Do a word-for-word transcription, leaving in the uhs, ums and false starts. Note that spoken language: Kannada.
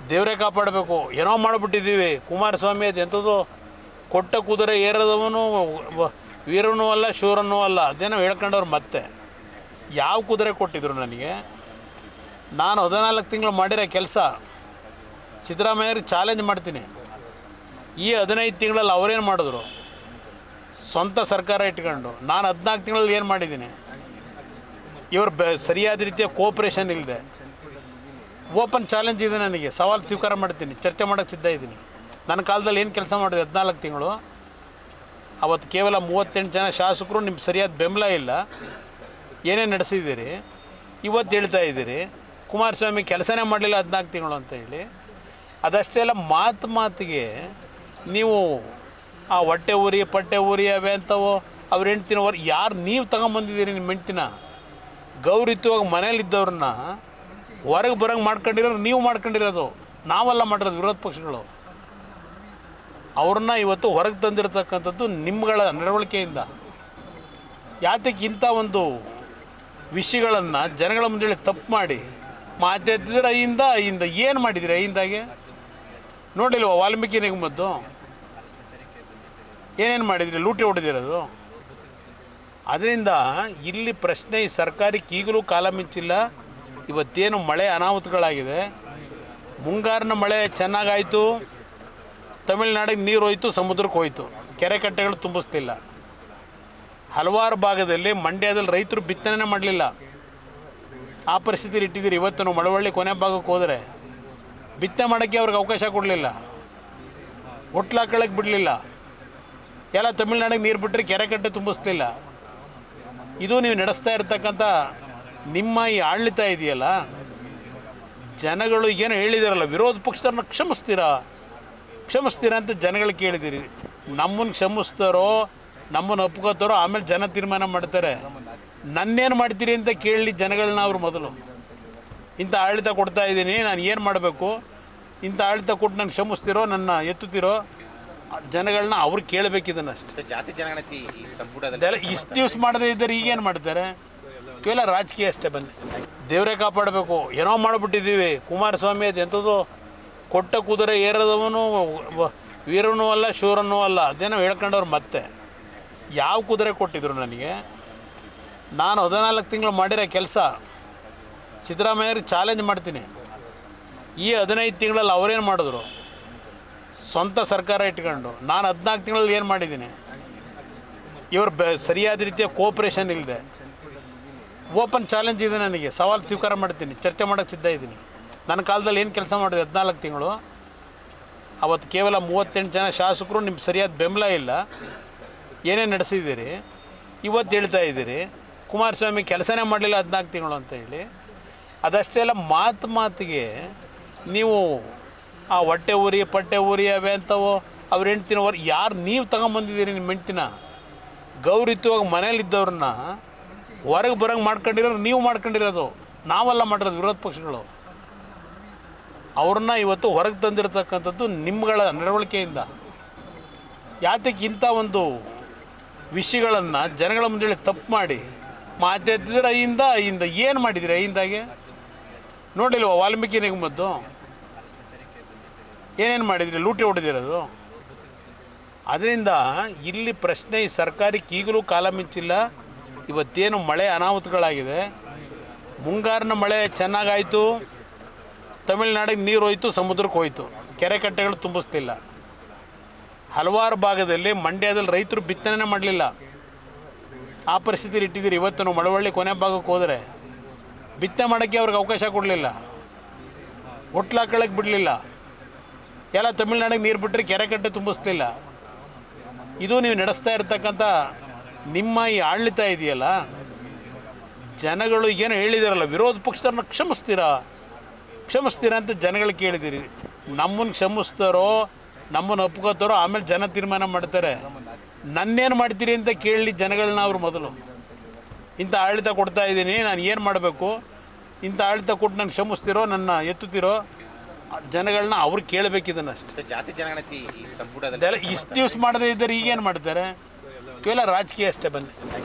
ದೇವರೇ ಕಾಪಾಡಬೇಕು. ಏನೋ ಮಾಡಿಬಿಟ್ಟಿದ್ದೀವಿ. ಕುಮಾರಸ್ವಾಮಿ ಅದು ಎಂಥದ್ದು ಕೊಟ್ಟ ಕುದುರೆ ಏರದವನು ವೀರನೂ ಅಲ್ಲ ಶೂರನೂ ಅಲ್ಲ ಅದೇನೋ ಹೇಳ್ಕೊಂಡವ್ರು. ಮತ್ತೆ ಯಾವ ಕುದುರೆ ಕೊಟ್ಟಿದ್ರು ನನಗೆ? ನಾನು ಹದಿನಾಲ್ಕು ತಿಂಗಳು ಮಾಡಿರೋ ಕೆಲಸ ಸಿದ್ದರಾಮಯ್ಯವ್ರಿಗೆ ಚಾಲೆಂಜ್ ಮಾಡ್ತೀನಿ. ಈ ಹದಿನೈದು ತಿಂಗಳಲ್ಲಿ ಅವರೇನು ಮಾಡಿದ್ರು? ಸ್ವಂತ ಸರ್ಕಾರ ಇಟ್ಕೊಂಡು ನಾನು ಹದಿನಾಲ್ಕು ತಿಂಗಳಲ್ಲಿ ಏನು ಮಾಡಿದ್ದೀನಿ? ಇವರು ಬೆ ಸರಿಯಾದ ರೀತಿಯ ಕೋಆಪ್ರೇಷನ್ ಇಲ್ಲದೆ ಓಪನ್ ಚಾಲೆಂಜ್ ಇದೆ ನನಗೆ. ಸವಾಲು ಸ್ವೀಕಾರ ಮಾಡ್ತೀನಿ, ಚರ್ಚೆ ಮಾಡೋಕ್ಕೆ ಸಿದ್ಧ ಇದ್ದೀನಿ. ನನ್ನ ಕಾಲದಲ್ಲಿ ಏನು ಕೆಲಸ ಮಾಡಿದೆ ಹದಿನಾಲ್ಕು ತಿಂಗಳು? ಅವತ್ತು ಕೇವಲ ಮೂವತ್ತೆಂಟು ಜನ ಶಾಸಕರು ನಿಮ್ಗೆ ಸರಿಯಾದ ಬೆಂಬಲ ಇಲ್ಲ, ಏನೇ ನಡೆಸಿದ್ದೀರಿ. ಇವತ್ತು ಹೇಳ್ತಾ ಇದ್ದೀರಿ ಕುಮಾರಸ್ವಾಮಿ ಕೆಲಸನೇ ಮಾಡಲಿಲ್ಲ ಹದಿನಾಲ್ಕು ತಿಂಗಳು ಅಂತ ಹೇಳಿ. ಅದಷ್ಟೇ ಅಲ್ಲ, ಮಾತು ಮಾತಿಗೆ ನೀವು ಆ ಹೊಟ್ಟೆ ಊರಿ ಪಟ್ಟೆ ಊರಿ ಅವೇ ಅಂತವೋ ಅವ್ರ ಹೆಂಡ್ತಿನವ್ರು ಯಾರು ನೀವು ತಗೊಂಬಂದಿದ್ದೀರಿ? ನಿಮ್ಮ ಹೆಂಡ್ತಿನ ಗೌರವಿತವಾಗಿ ಮನೇಲಿದ್ದವ್ರನ್ನ ಹೊರಗೆ ಬರೋಂಗೆ ಮಾಡ್ಕೊಂಡಿರೋರು ನೀವು ಮಾಡ್ಕೊಂಡಿರೋದು, ನಾವೆಲ್ಲ ಮಾಡಿರೋದು ವಿರೋಧ ಪಕ್ಷಗಳು. ಅವ್ರನ್ನ ಇವತ್ತು ಹೊರಗೆ ತಂದಿರತಕ್ಕಂಥದ್ದು ನಿಮ್ಮಗಳ ನಡವಳಿಕೆಯಿಂದ. ಯಾತಕ್ಕಿಂತ ಒಂದು ವಿಷಯಗಳನ್ನು ಜನಗಳ ಮುಂದೆ ತಪ್ಪು ಮಾಡಿ ಮಾತಾಡ್ತಿದ್ರೆ ಅಯ್ಯಿಂದ ಅಯ್ಯಿಂದ ಏನು ಮಾಡಿದಿರಿ? ಅಯ್ಯಿಂದಾಗೆ ನೋಡಿಲ್ವ ವಾಲ್ಮೀಕಿ ನಿಗಮದ್ದು ಏನೇನು ಮಾಡಿದ್ರಿ? ಲೂಟಿ ಹೊಡೆದಿರೋದು. ಅದರಿಂದ ಇಲ್ಲಿ ಪ್ರಶ್ನೆ ಈ ಸರ್ಕಾರಕ್ಕೆ ಈಗಲೂ ಕಾಲ ಮಿಂಚಿಲ್ಲ. ಇವತ್ತೇನು ಮಳೆ ಅನಾಹುತಗಳಾಗಿದೆ, ಮುಂಗಾರಿನ ಮಳೆ ಚೆನ್ನಾಗಾಯಿತು, ತಮಿಳುನಾಡಿಗೆ ನೀರು ಹೋಯ್ತು, ಸಮುದ್ರಕ್ಕೆ ಹೋಯ್ತು, ಕೆರೆ ಕಟ್ಟೆಗಳು ತುಂಬಿಸ್ತಿಲ್ಲ. ಹಲವಾರು ಭಾಗದಲ್ಲಿ ಮಂಡ್ಯದಲ್ಲಿ ರೈತರು ಬಿತ್ತನೆ ಮಾಡಲಿಲ್ಲ. ಆ ಪರಿಸ್ಥಿತಿಲಿ ಇಟ್ಟಿದ್ದೀರಿ. ಇವತ್ತು ನಾವು ಮಳವಳ್ಳಿ ಕೊನೆ ಭಾಗಕ್ಕೆ ಹೋದರೆ ಬಿತ್ತನೆ ಮಾಡೋಕ್ಕೆ ಅವ್ರಿಗೆ ಅವಕಾಶ ಕೊಡಲಿಲ್ಲ, ಒಟ್ಲು ಹಾಕೊಳ್ಳೋಕ್ಕೆ ಬಿಡಲಿಲ್ಲ. ಎಲ್ಲ ತಮಿಳ್ನಾಡಿಗೆ ನೀರು ಬಿಟ್ಟರೆ ಕೆರೆ ಕಟ್ಟೆ ತುಂಬಿಸ್ಲಿಲ್ಲ. ಇದು ನೀವು ನಡೆಸ್ತಾ ಇರ್ತಕ್ಕಂಥ ನಿಮ್ಮ ಈ ಆಡಳಿತ ಇದೆಯಲ್ಲ, ಜನಗಳು ಏನು ಹೇಳಿದಾರಲ್ಲ, ವಿರೋಧ ಪಕ್ಷದವ್ರನ್ನ ಕ್ಷಮಿಸ್ತೀರಾ ಕ್ಷಮಿಸ್ತೀರಾ ಅಂತ ಜನಗಳು ಕೇಳಿದ್ದೀರಿ. ನಮ್ಮನ್ನು ಕ್ಷಮಿಸ್ತಾರೋ ನಮ್ಮನ್ನು ಒಪ್ಕೋತಾರೋ ಆಮೇಲೆ ಜನ ತೀರ್ಮಾನ ಮಾಡ್ತಾರೆ. ನನ್ನೇನು ಮಾಡ್ತೀರಿ ಅಂತ ಕೇಳಲಿ ಜನಗಳನ್ನ ಅವರು ಮೊದಲು. ಇಂಥ ಆಡಳಿತ ಕೊಡ್ತಾ ಇದ್ದೀನಿ, ನಾನು ಏನು ಮಾಡಬೇಕು? ಇಂಥ ಆಡಳಿತ ಕೊಟ್ಟು ನಾನು ಕ್ಷಮಿಸ್ತಿರೋ ನನ್ನ ಎತ್ತುತ್ತೀರೋ ಜನಗಳನ್ನ ಅವ್ರು ಕೇಳಬೇಕಿದ್ದನ್ನು ಅಷ್ಟೇ. ಜಾತಿ ಜನಗಣತಿ ಸಂಪುಟದಲ್ಲಿ ಇಷ್ಟು ದಿವಸ ಮಾಡದೇ ಇದ್ದರೆ ಈಗೇನು ಮಾಡ್ತಾರೆ? ಕೇವಲ ರಾಜಕೀಯ ಅಷ್ಟೇ. ಬನ್ನಿ, ದೇವರೇ ಕಾಪಾಡಬೇಕು. ಏನೋ ಮಾಡಿಬಿಟ್ಟಿದ್ದೀವಿ. ಕುಮಾರಸ್ವಾಮಿ ಅದು ಎಂಥದ್ದು ಕೊಟ್ಟ ಕುದುರೆ ಏರದವನು ವೀರನೂ ಅಲ್ಲ ಶೂರನೂ ಅಲ್ಲ ಅದೇನೋ ಹೇಳ್ಕೊಂಡವ್ರು. ಮತ್ತೆ ಯಾವ ಕುದುರೆ ಕೊಟ್ಟಿದ್ರು ನನಗೆ? ನಾನು ಹದಿನಾಲ್ಕು ತಿಂಗಳು ಮಾಡಿರೋ ಕೆಲಸ ಸಿದ್ದರಾಮಯ್ಯವ್ರಿಗೆ ಚಾಲೆಂಜ್ ಮಾಡ್ತೀನಿ. ಈ ಹದಿನೈದು ತಿಂಗಳಲ್ಲಿ ಅವರೇನು ಮಾಡಿದ್ರು? ಸ್ವಂತ ಸರ್ಕಾರ ಇಟ್ಕೊಂಡು ನಾನು ಹದಿನಾಲ್ಕು ತಿಂಗಳಲ್ಲಿ ಏನು ಮಾಡಿದ್ದೀನಿ? ಇವರು ಬೆ ಸರಿಯಾದ ರೀತಿಯ ಕೋಆಪ್ರೇಷನ್ ಇಲ್ಲದೆ ಓಪನ್ ಚಾಲೆಂಜ್ ಇದೆ ನನಗೆ. ಸವಾಲು ಸ್ವೀಕಾರ ಮಾಡ್ತೀನಿ, ಚರ್ಚೆ ಮಾಡೋಕ್ಕೆ ಸಿದ್ಧ ಇದ್ದೀನಿ. ನನ್ನ ಕಾಲದಲ್ಲಿ ಏನು ಕೆಲಸ ಮಾಡಿದೆ ಹದಿನಾಲ್ಕು ತಿಂಗಳು? ಅವತ್ತು ಕೇವಲ ಮೂವತ್ತೆಂಟು ಜನ ಶಾಸಕರು ನಿಮ್ಗೆ ಸರಿಯಾದ ಬೆಂಬಲ ಇಲ್ಲ, ಏನೇ ನಡೆಸಿದ್ದೀರಿ. ಇವತ್ತು ಹೇಳ್ತಾ ಇದ್ದೀರಿ ಕುಮಾರಸ್ವಾಮಿ ಕೆಲಸನೇ ಮಾಡಲಿಲ್ಲ ಹದಿನಾಲ್ಕು ತಿಂಗಳು ಅಂತ ಹೇಳಿ. ಅದಷ್ಟೇ ಅಲ್ಲ, ಮಾತು ಮಾತಿಗೆ ನೀವು ಆ ಹೊಟ್ಟೆ ಊರಿ ಪಟ್ಟೆ ಊರಿ ಅವೇ ಅಂತವೋ ಅವ್ರ ಹೆಂಡ್ತಿನವ್ರು ಯಾರು ನೀವು ತಗೊಂಬಂದಿದ್ದೀರಿ? ನಿಮ್ಮ ಹೆಂಡ್ತಿನ ಗೌರವಿತವಾಗಿ ಮನೇಲಿದ್ದವ್ರನ್ನ ಹೊರಗೆ ಬರೋಂಗೆ ಮಾಡ್ಕೊಂಡಿರೋರು ನೀವು ಮಾಡ್ಕೊಂಡಿರೋದು, ನಾವೆಲ್ಲ ಮಾಡಿರೋದು ವಿರೋಧ ಪಕ್ಷಗಳು. ಅವ್ರನ್ನ ಇವತ್ತು ಹೊರಗೆ ತಂದಿರತಕ್ಕಂಥದ್ದು ನಿಮ್ಮಗಳ ನಡವಳಿಕೆಯಿಂದ. ಯಾತಕ್ಕಿಂತ ಒಂದು ವಿಷಯಗಳನ್ನು ಜನಗಳ ಮುಂದೆ ತಪ್ಪು ಮಾಡಿ ಮಾತಾಡ್ತಿದ್ರೆ ಅಯ್ಯಿಂದ ಅಯ್ಯಿಂದ ಏನು ಮಾಡಿದಿರಿ? ಅಯ್ಯಿಂದಾಗೆ ನೋಡಿಲ್ವ ವಾಲ್ಮೀಕಿ ನಿಗಮದ್ದು ಏನೇನು ಮಾಡಿದ್ರಿ? ಲೂಟಿ ಹೊಡೆದಿರೋದು. ಅದರಿಂದ ಇಲ್ಲಿ ಪ್ರಶ್ನೆ ಈ ಸರ್ಕಾರಕ್ಕೆ ಈಗಲೂ ಕಾಲ ಮಿಂಚಿಲ್ಲ. ಇವತ್ತೇನು ಮಳೆ ಅನಾಹುತಗಳಾಗಿದೆ, ಮುಂಗಾರಿನ ಮಳೆ ಚೆನ್ನಾಗಾಯಿತು, ತಮಿಳುನಾಡಿಗೆ ನೀರು ಹೋಯ್ತು, ಸಮುದ್ರಕ್ಕೆ ಹೋಯ್ತು, ಕೆರೆ ಕಟ್ಟೆಗಳು ತುಂಬಿಸ್ತಿಲ್ಲ. ಹಲವಾರು ಭಾಗದಲ್ಲಿ ಮಂಡ್ಯದಲ್ಲಿ ರೈತರು ಬಿತ್ತನೆ ಮಾಡಲಿಲ್ಲ. ಆ ಪರಿಸ್ಥಿತಿಲಿ ಇಟ್ಟಿದ್ದೀರಿ. ಇವತ್ತು ನಾವು ಮಳವಳ್ಳಿ ಕೊನೆ ಭಾಗಕ್ಕೆ ಹೋದರೆ ಬಿತ್ತನೆ ಮಾಡೋಕ್ಕೆ ಅವ್ರಿಗೆ ಅವಕಾಶ ಕೊಡಲಿಲ್ಲ, ಒಟ್ಲು ಹಾಕೊಳ್ಳೋಕ್ಕೆ ಬಿಡಲಿಲ್ಲ. ಎಲ್ಲ ತಮಿಳ್ನಾಡಿಗೆ ನೀರು ಬಿಟ್ಟರೆ ಕೆರೆ ಕಟ್ಟೆ ತುಂಬಿಸ್ಲಿಲ್ಲ. ಇದು ನೀವು ನಡೆಸ್ತಾ ಇರ್ತಕ್ಕಂಥ ನಿಮ್ಮ ಈ ಆಡಳಿತ ಇದೆಯಲ್ಲ, ಜನಗಳು ಏನು ಹೇಳಿದಾರಲ್ಲ, ವಿರೋಧ ಪಕ್ಷದವ್ರನ್ನ ಕ್ಷಮಿಸ್ತೀರಾ ಕ್ಷಮಿಸ್ತೀರಾ ಅಂತ ಜನಗಳು ಕೇಳಿದ್ದೀರಿ. ನಮ್ಮನ್ನು ಕ್ಷಮಿಸ್ತಾರೋ ನಮ್ಮನ್ನು ಒಪ್ಕೋತಾರೋ ಆಮೇಲೆ ಜನ ತೀರ್ಮಾನ ಮಾಡ್ತಾರೆ. ನನ್ನೇನು ಮಾಡ್ತೀರಿ ಅಂತ ಕೇಳಲಿ ಜನಗಳನ್ನ ಅವರು ಮೊದಲು. ಇಂಥ ಆಡಳಿತ ಕೊಡ್ತಾ ಇದ್ದೀನಿ, ನಾನು ಏನು ಮಾಡಬೇಕು? ಇಂಥ ಆಡಳಿತ ಕೊಟ್ಟು ನಾನು ಕ್ಷಮಿಸ್ತಿರೋ ನನ್ನ ಎತ್ತುತ್ತೀರೋ ಜನಗಳನ್ನ ಅವ್ರು ಕೇಳಬೇಕಿದ್ದನ್ನು ಅಷ್ಟೇ. ಜಾತಿ ಜನಗಣತಿ ಸಂಪುಟದಲ್ಲಿ ಇಷ್ಟು ದಿವಸ ಮಾಡದೇ ಇದ್ದರೆ ಈಗೇನು ಮಾಡ್ತಾರೆ? ಕೇವಲ ರಾಜಕೀಯ ಅಷ್ಟೇ. ಬನ್ನಿ.